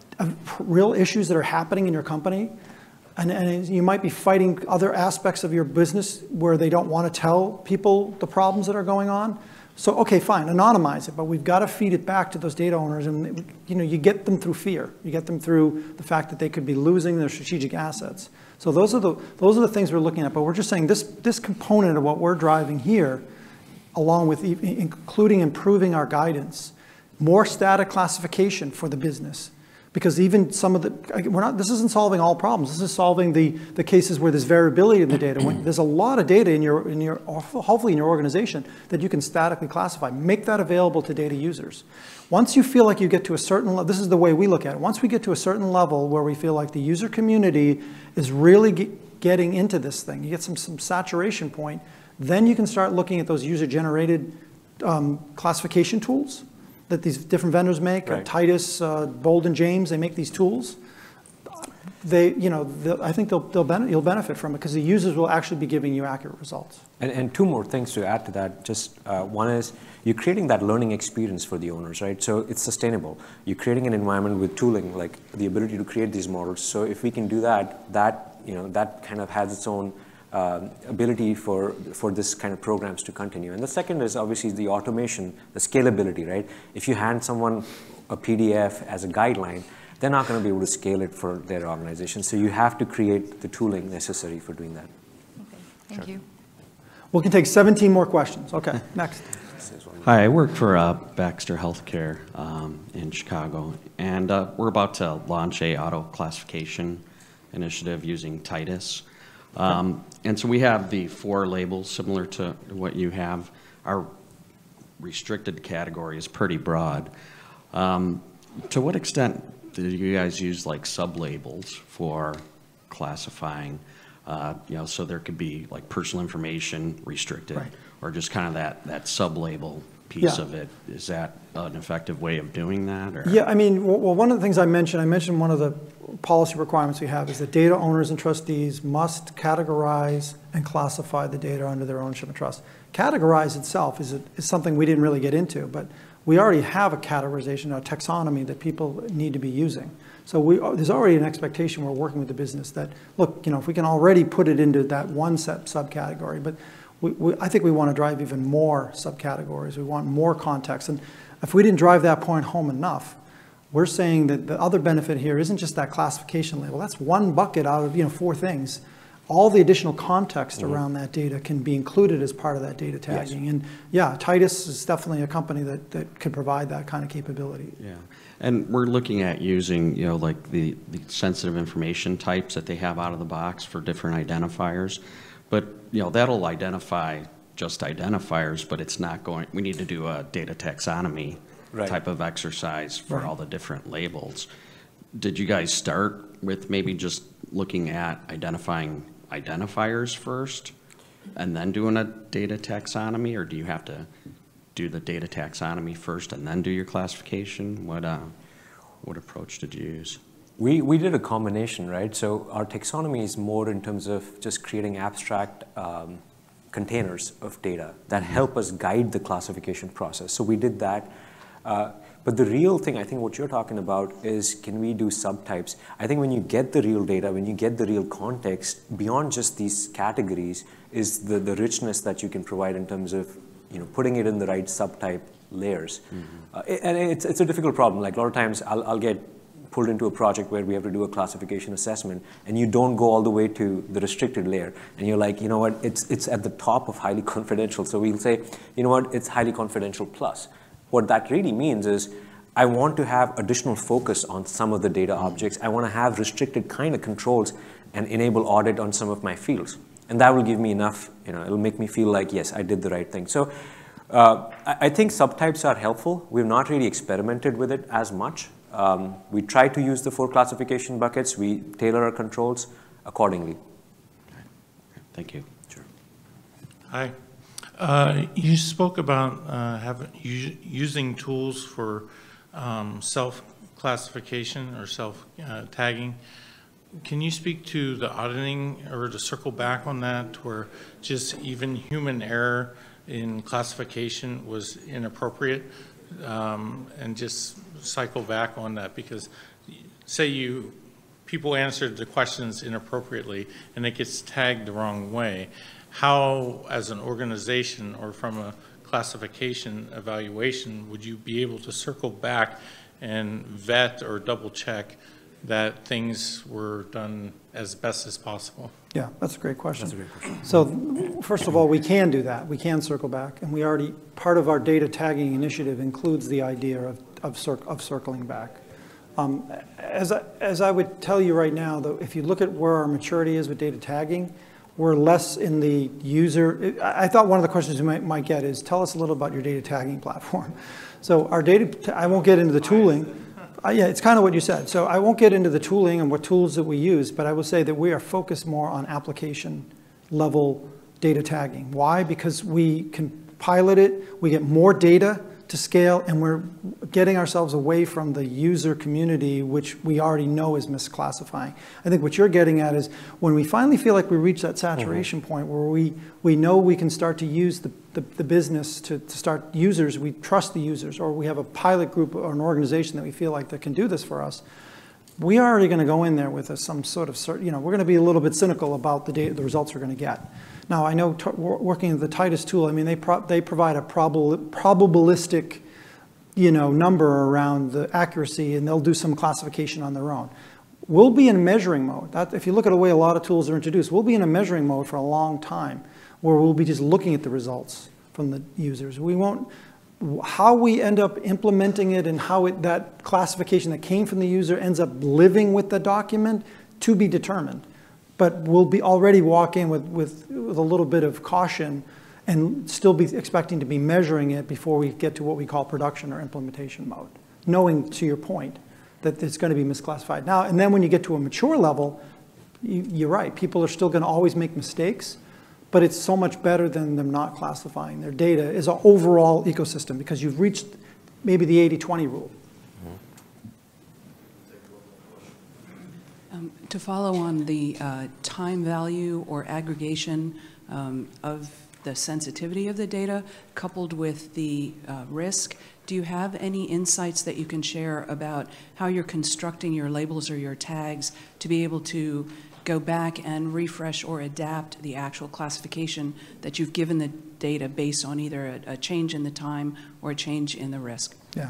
real issues that are happening in your company, and you might be fighting other aspects of your business where they don't want to tell people the problems that are going on. So, okay, fine, anonymize it, but we've got to feed it back to those data owners, and you get them through fear. You get them through the fact that they could be losing their strategic assets. So those are the things we're looking at. But we're just saying this component of what we're driving here, along with including improving our guidance, more static classification for the business. Because even some of this isn't solving all problems. This is solving the cases where there's variability in the data. There's a lot of data hopefully in your organization that you can statically classify. Make that available to data users. Once you feel like you get to a certain level, this is the way we look at it. Once we get to a certain level where we feel like the user community is really getting into this thing, you get some saturation point, then you can start looking at those user-generated classification tools that these different vendors make. Right. Titus, Bold, and James, they make these tools. I think you'll benefit from it because the users will actually be giving you accurate results. And 2 more things to add to that. Just one is you're creating that learning experience for the owners, right? So it's sustainable. You're creating an environment with tooling, like the ability to create these models. So if we can do that kind of has its own ability for this kind of programs to continue. And the second is obviously the automation, the scalability, right? If you hand someone a PDF as a guideline, they're not going to be able to scale it for their organization. So you have to create the tooling necessary for doing that. Okay, thank you. We can take 17 more questions. Okay, next. Hi, I work for Baxter Healthcare in Chicago, and we're about to launch a auto classification initiative using Titus. And so we have the 4 labels similar to what you have. Our restricted category is pretty broad. To what extent do you guys use like sub-labels for classifying, so there could be like personal information restricted, Right. or just kind of that sub-label piece Yeah. of it? Is that an effective way of doing that? Or? Yeah, I mean, well, one of the things I mentioned one of the policy requirements we have is that data owners and trustees must categorize and classify the data under their ownership and trust. Categorize itself is something we didn't really get into, but we already have a categorization, a taxonomy that people need to be using. So there's already an expectation we're working with the business that, look, if we can already put it into that one subcategory, but I think we want to drive even more subcategories. We want more context. And if we didn't drive that point home enough, we're saying that the other benefit here isn't just that classification label. That's one bucket out of 4 things. All the additional context around that data can be included as part of that data tagging. Yes. And yeah, Titus is definitely a company that can provide that kind of capability. Yeah, and we're looking at using, like the sensitive information types that they have out of the box for different identifiers. But, that'll identify just identifiers, but it's not going, we need to do a data taxonomy type of exercise for all the different labels. Did you guys start with maybe just looking at identifying identifiers first and then doing a data taxonomy, or do you have to do the data taxonomy first and then do your classification? What approach did you use? We did a combination, right? So our taxonomy is more in terms of just creating abstract containers of data that help us guide the classification process. So we did that. But the real thing, I think what you're talking about is, can we do subtypes? I think when you get the real data, when you get the real context, beyond just these categories, is the richness that you can provide in terms of putting it in the right subtype layers. And it's a difficult problem. Like a lot of times I'll get pulled into a project where we have to do a classification assessment, and you don't go all the way to the restricted layer. And you're like, it's at the top of highly confidential. So we'll say, it's highly confidential plus. What that really means is I want to have additional focus on some of the data objects. I want to have restricted kind of controls and enable audit on some of my fields. And that will give me enough, it'll make me feel like, yes, I did the right thing. So I think subtypes are helpful. We've not really experimented with it as much. We try to use the 4 classification buckets. We tailor our controls accordingly. Thank you. Sure. Hi. You spoke about using tools for self-classification or self-tagging. Can you speak to the auditing, or to circle back on that, where just even human error in classification was inappropriate, and just cycle back on that? Because say people answered the questions inappropriately and it gets tagged the wrong way. How, as an organization or from a classification evaluation, would you be able to circle back and vet or double check that things were done as best as possible? Yeah, that's a great question. That's a great question. So first of all, we can do that. We can circle back. And part of our data tagging initiative includes the idea of circling back. As I would tell you right now, though, if you look at where our maturity is with data tagging, we're less in the user. I thought one of the questions you might get is, tell us a little about your data tagging platform. So our I won't get into the tooling. Yeah, it's kind of what you said. So I won't get into the tooling and what tools that we use, but I will say that we are focused more on application level data tagging. Why? Because we can pilot it, we get more data to scale, and we're getting ourselves away from the user community, which we already know is misclassifying. I think what you're getting at is when we finally feel like we reach that saturation point where we know we can start to use the business to start users, we trust the users, or we have a pilot group or an organization that we feel like that can do this for us, we are already going to go in there with some sort of, we're going to be a little bit cynical about the results we're going to get. Now, I know working with the Titus tool, I mean, they provide a probabilistic, number around the accuracy, and they'll do some classification on their own. We'll be in measuring mode. If you look at the way a lot of tools are introduced, we'll be in a measuring mode for a long time, where we'll be just looking at the results from the users. We won't. How we end up implementing it and how that classification that came from the user ends up living with the document, to be determined. But we'll be already walk in with a little bit of caution and still be expecting to be measuring it before we get to what we call production or implementation mode, knowing, to your point, that it's going to be misclassified. Now, and then when you get to a mature level, you're right, people are still going to always make mistakes, but it's so much better than them not classifying their data as an overall ecosystem, because you've reached maybe the 80-20 rule. To follow on the time value or aggregation of the sensitivity of the data coupled with the risk, do you have any insights that you can share about how you're constructing your labels or your tags to be able to go back and refresh or adapt the actual classification that you've given the data based on either a change in the time or a change in the risk? Yeah.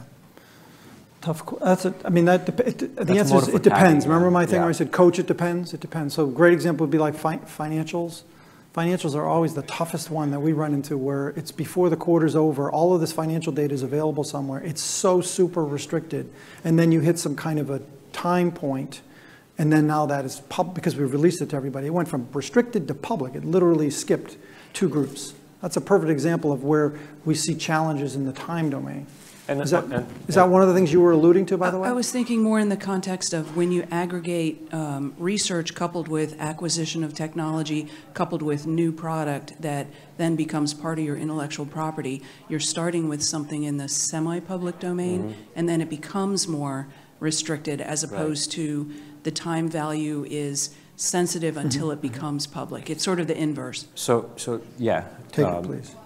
Tough. I mean, the answer is more it depends. tagging, Remember my thing yeah. where I said, coach, it depends? It depends. So a great example would be like financials. Financials are always the toughest one that we run into, where it's before the quarter's over, all of this financial data is available somewhere. It's so super restricted. And then you hit some kind of a time point, and then now that is public, because we released it to everybody. It went from restricted to public. It literally skipped 2 groups. That's a perfect example of where we see challenges in the time domain. Is that one of the things you were alluding to, by the way? I was thinking more in the context of when you aggregate research coupled with acquisition of technology, coupled with new product that then becomes part of your intellectual property. You're starting with something in the semi-public domain, and then it becomes more restricted, as opposed to the time value is sensitive until it becomes public. It's sort of the inverse. So yeah. Take it, please.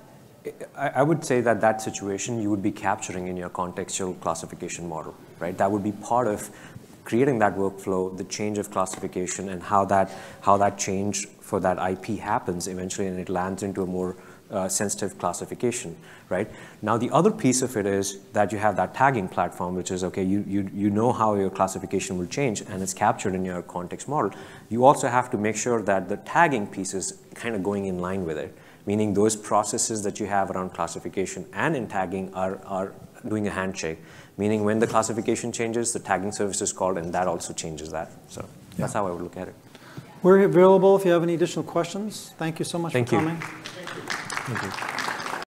I would say that situation you would be capturing in your contextual classification model, right? That would be part of creating that workflow, the change of classification, and how that change for that IP happens eventually, and it lands into a more sensitive classification, right? Now, the other piece of it is that you have that tagging platform, which is, okay, you know how your classification will change, and it's captured in your context model. You also have to make sure that the tagging piece is kind of going in line with it, meaning those processes that you have around classification and in tagging are doing a handshake, meaning when the classification changes, the tagging service is called, and that also changes that. So that's how I would look at it. We're available if you have any additional questions. Thank you so much for coming. Thank you.